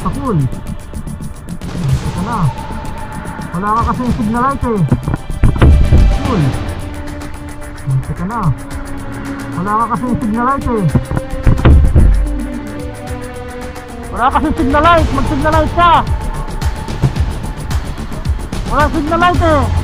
sa full. Teka na. Wala ka kasi yung signal light eh. Full. Teka na. Wala ka kasi yung signal light eh. Wala kasi signal light. Mag signal light ka. Wala signal light eh.